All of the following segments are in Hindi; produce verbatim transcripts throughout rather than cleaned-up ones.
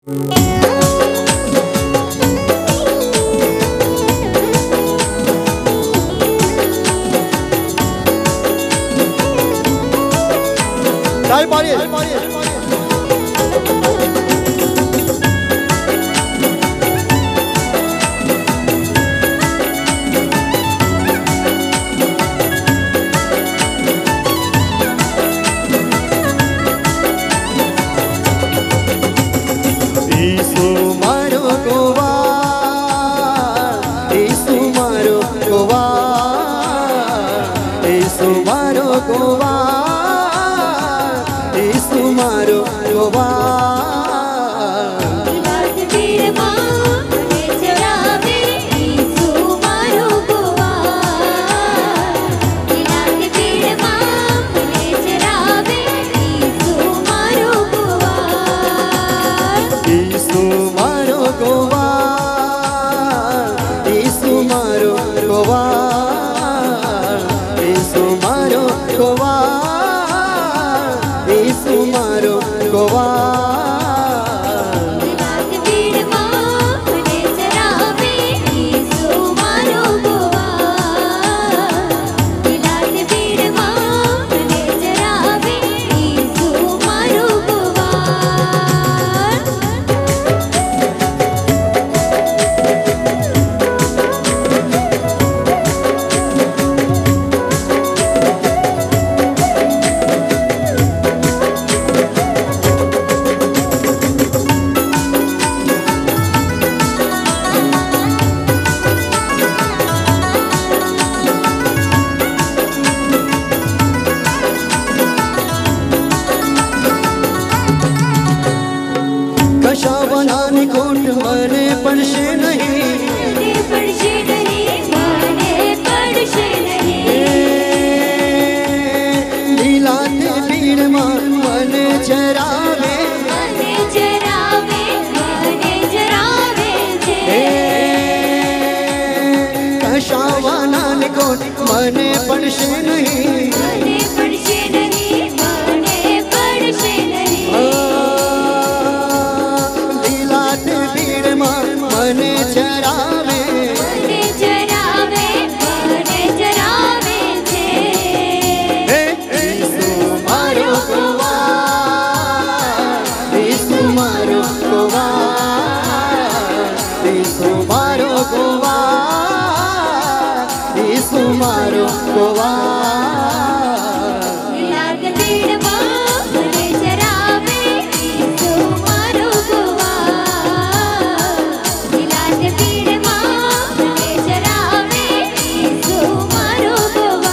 来八列。मने पड़शे नहीं, मने पड़शे नहीं, मने पड़शे नहीं। लीलाते भीड़ मने चरावे, मने चरावे, मने चरावे छे। ईसु मारो गोवा, ईसु मारो गोवा, ईसु मारो गोवा, मारो गोवा। लीलाते भीड़ मने चरावे, ईसु मारो गोवा। लीलाते भीड़ मने चरावे, ईसु मारो गोवा।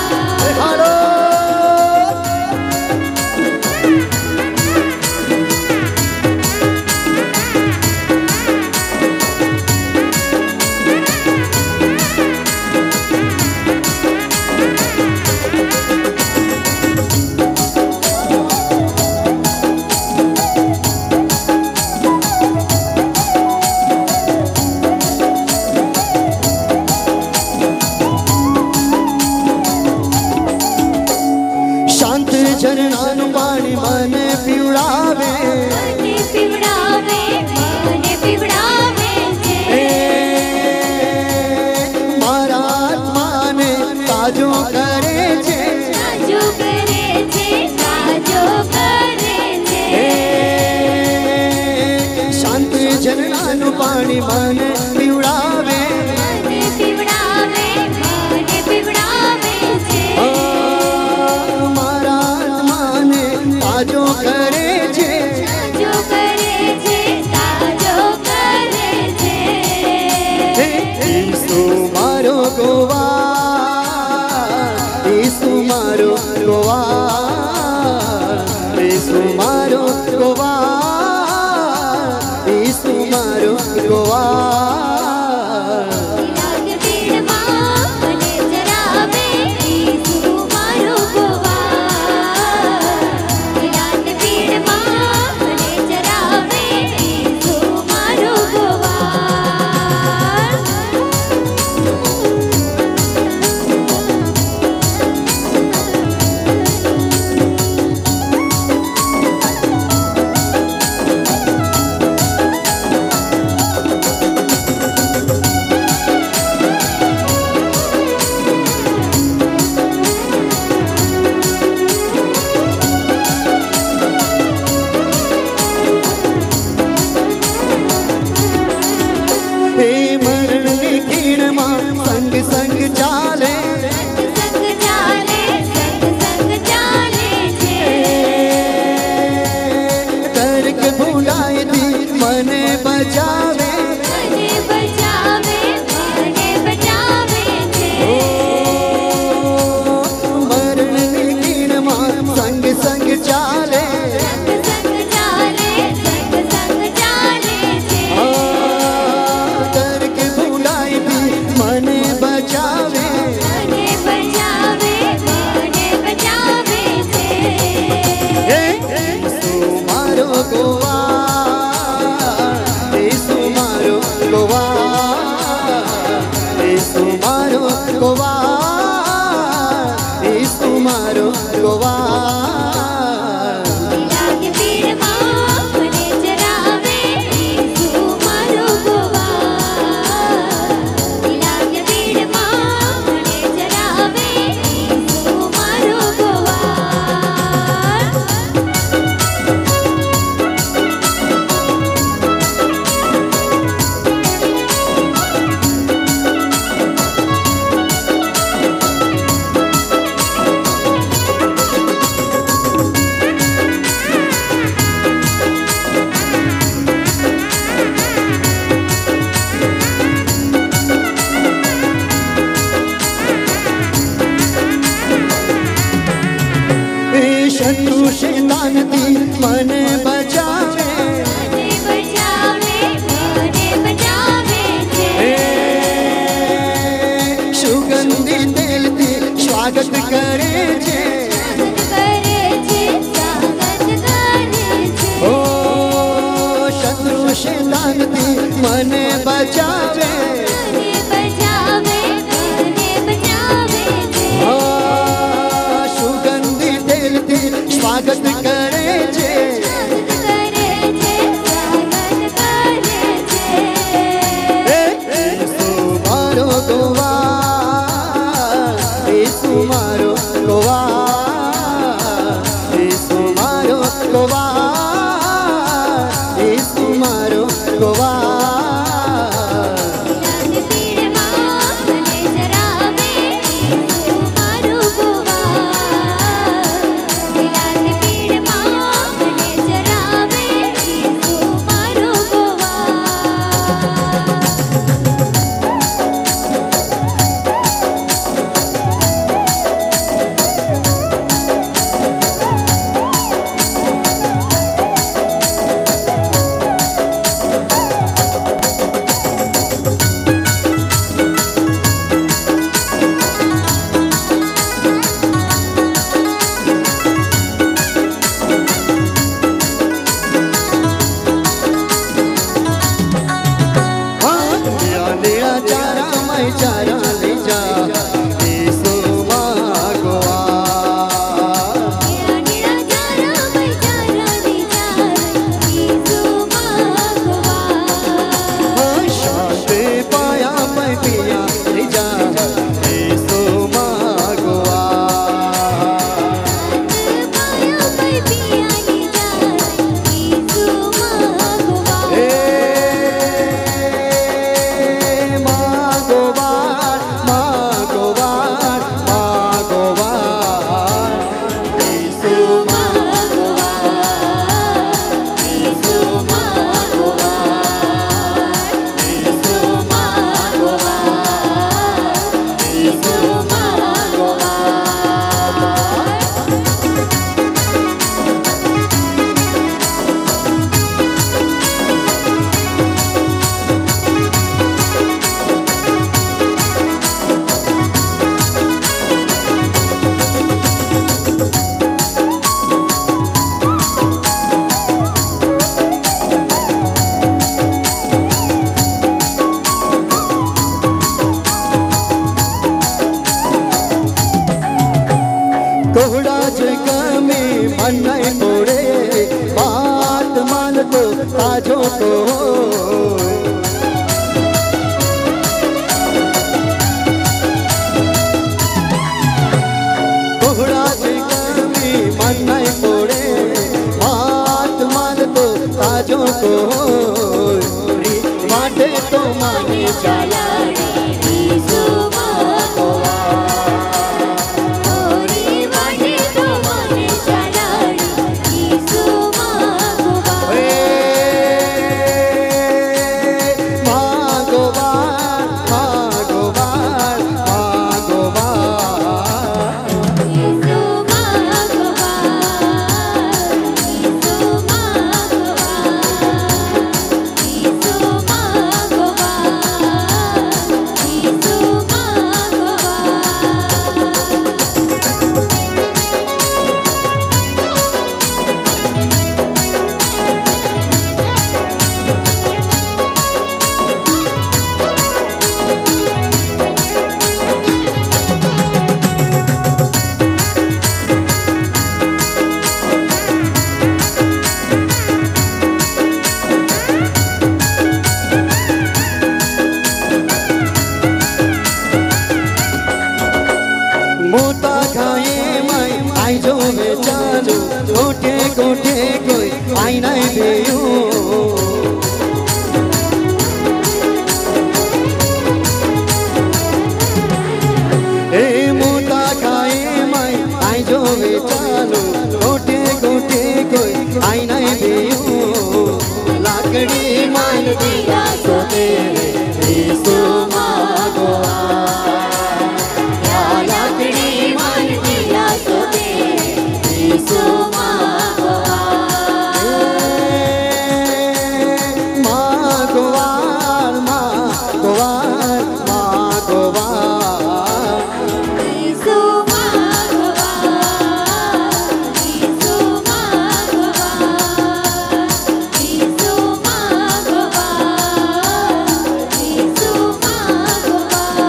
झरनानु पानी मने पीवड़ावे, मने पीवड़ावे, मने पीवड़ावे छे। मारा आत्मा ने ताजो करे छे, ताजो करे छे, ताजो करे छे। शांत झरनानु पानी मने पीवड़ावे, मने पीवड़ावे, मने पीवड़ावे छे। ताजो करे छे, ताजो करे छे, ताजो करे छे। ईसु मारो गोवा, ईसु मारो गोवा, ईसु मारो गोवा, ईसु मारो गोवा। मने बचावे मने बचावे मने बचावे छे मरण कीन मां संग संग चाले संग संग चाले संग संग चाले छे करके भुलाई थी मने बचावे मने बचावे मने बचावे छे यीशु मारो गोवा यीशु मारो गोवा यीशु मारो गोवा यीशु मारो गोवा लागे पीड़ मां मने जरावे यीशु मारो गोवा लागे पीड़ मां मने जरावे यीशु मारो गोवा शत्रु शैतान थी मने बचावे मने बचावे मने बचावे छे सुगंधी तेल थी स्वागत करे छे स्वागत करे छे स्वागत करे छे ओ शत्रु शैतान थी मने बचावे मने बचावे मने बचावे छे ओ सुगंधी तेल थी स्वागत करे छे स्वागत करे छे स्वागत करे छे यीशु मारो गोवा यीशु मारो गोवा यीशु मारो गोवा यीशु मारो गोवा लागे पीड़ मां मने जरावे यीशु मारो गोवा लागे पीड़ मां मने जरावे यीशु मारो गोवा नीला चारा मैं चारा ले जा यीशु मागवा नीला चारा मैं चारा ले जा यीशु मागवा शांति पाया मैं पिया ले जा यीशु मागवा पाया मैं पिया ले जा यीशु मागवा मागोबार मागोबार मागोबार यीशु मागवा यीशु मागवा यीशु मागवा यीशु मागवा कोहड़ा जगह में मन नहीं पड़े बात मान तो ताजो को कोहड़ा जगह में मन नहीं पड़े बात मान तो ताजो को माटे तो माने जाला यीशु मागवा ओरी वाटे तो माने चला यीशु मागवा गोटे कोई आईना बेयो ए मोटा खाए माई आई जो वे चालो गोटे गोटे कोई आईना बेयो लाकड़ी मान दिया तो तेरे यीशु मागो या लाकड़ी मान दिया तो तेरे यीशु मागो मागोवार मागोवार मागोवार यीशु मागो यीशु मागो यीशु मागो यीशु मागो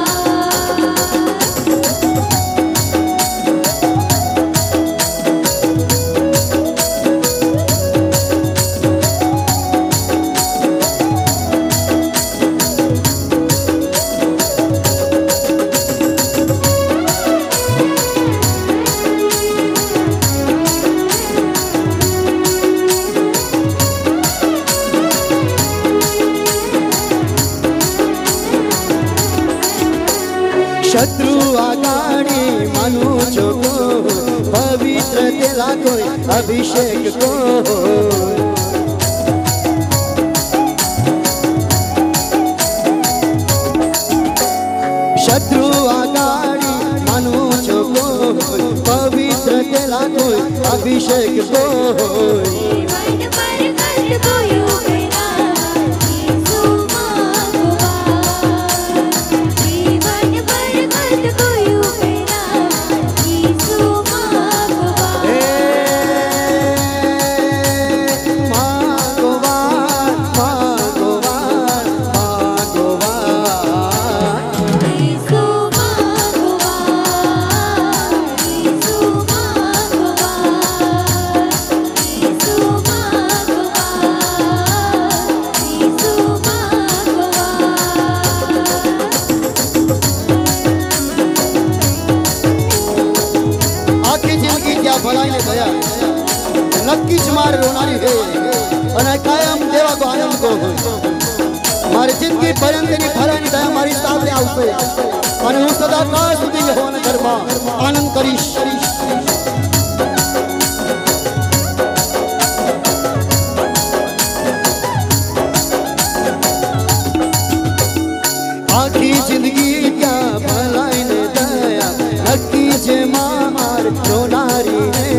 शत्रु आगाड़ी मानु चोको पवित्र तेला कोई अभिषेक को शत्रु आगाड़ी मानु चोको पवित्र तेला कोई अभिषेक को जीवन पर कष्ट कोयो मेरा यीशु मागो जीवन पर कष्ट कोयो मेरा यीशु मागो मागोवार मागोवार मागोवार यीशु मागो यीशु मागो यीशु मागो यीशु मागो आखी जिंदगी क्या भलाई ने गया नक्कीच मार रोनारी है અને કાયમ દેવા કો આનંદ કો મારી જિંદગી ભયંકરની ભરાની દયા મારી સામે આવશે અને હું સદાકાળ સુધી યહોવાના ઘરમાં આનંદ કરીશ આખી જિંદગી क्या ભलाई ને દયા નક્કી છે માર રોનારી હે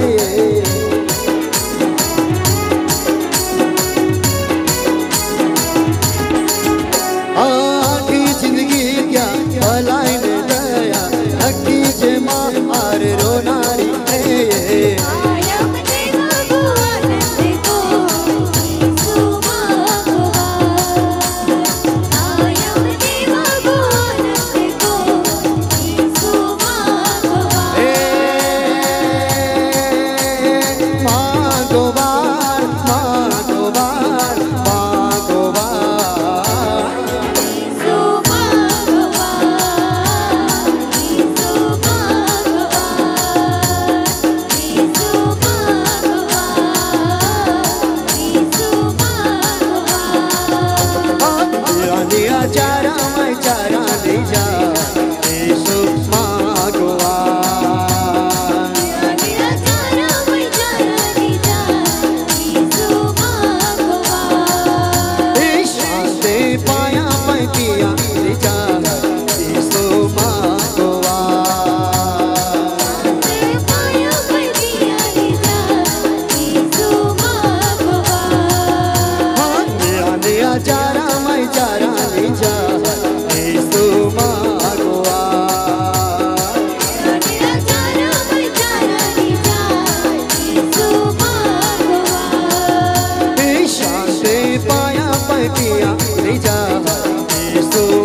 आखी जिंदगी क्या भलाई ने दया नक्की जे मार रोनारी है आयम देवा को आनंद को यीशु मागो आयम देवा को आनंद को यीशु मागो मागोवार मागोवार मागोवार यीशु मागो यीशु मागो यीशु मागो यीशु मागो दिया चारा मैं चारा ले जा यीशु मागोवार मेरा चारा मैं चारा दी जा यीशु मागो शांति पाया मैं पिया ले जा यीशु मागोवार पाया मैं दिया दी जा यीशु मागो दिया दिया चारा मैं चारा ले जा यीशु मागोवार मेरा चारा मैं चारा दी जा यीशु मागो शांति पाया मैं पिया ले जा यीशु